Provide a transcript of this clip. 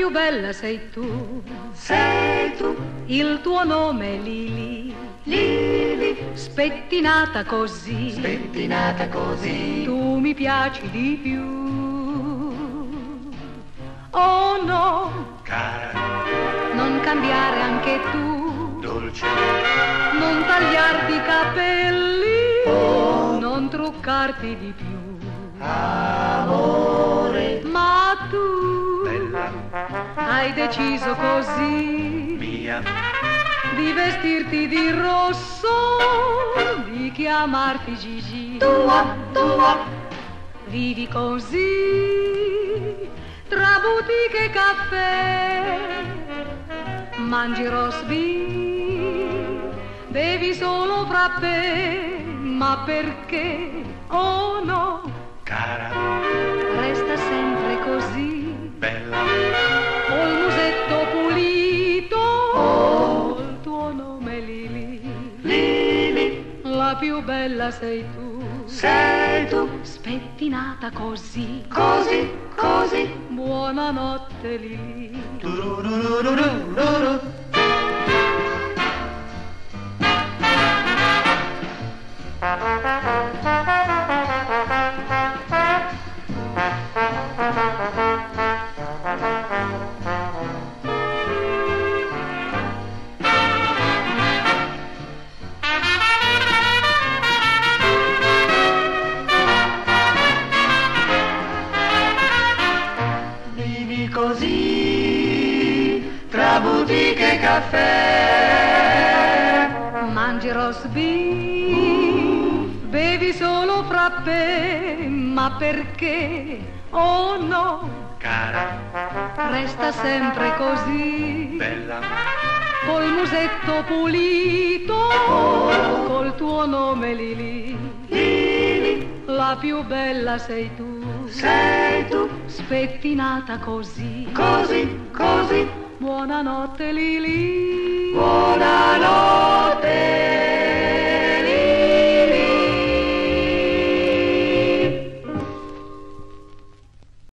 più bella sei tu, il tuo nome è Lili, spettinata così, tu mi piaci di più. Oh no, cara, non cambiare anche tu, dolce, non tagliarti i capelli, non truccarti di più. amore, Ma tu bella hai deciso così mia, di vestirti di rosso, di chiamarti Gigi. Vivi così tra boutique e caffè, mangi roast beef, bevi solo frappè. Ma perché? Oh no, cara, resta sempre così, bella, col musetto pulito, col tuo nome Lili, la più bella sei tu, spettinata così, buonanotte Lili. tururururururu. Vivi così tra boutique e caffè, Mangi roast beef, bevi solo frappè. Ma perché? Oh no, cara, resta sempre così, bella, col musetto pulito, col tuo nome Lili, la più bella sei tu, spettinata così, così, buonanotte Lili. buonanotte.